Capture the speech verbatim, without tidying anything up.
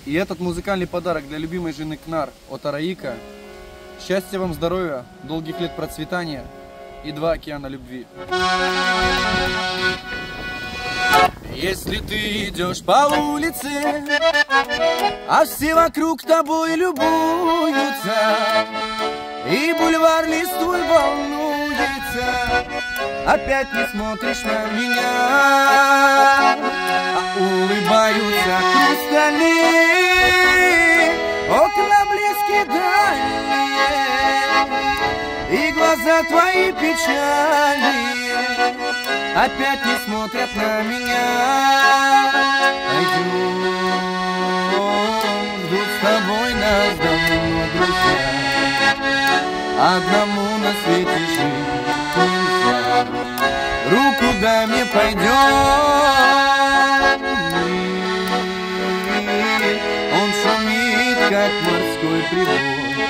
И этот музыкальный подарок для любимой жены Кнар от Араика. Счастья вам, здоровья, долгих лет процветания и два океана любви. Если ты идешь по улице, а все вокруг тобой любуются, и бульвар листвой волнуется, опять не смотришь на меня, а улыбаются хрустальные окна близкие дальние, и глаза твои печальные опять не смотрят на меня. Пойдем, ждут с тобой нас давно друзья, одному на свете жить нельзя. Руку дай мне, пойдем. Он шумит, как морской прибой,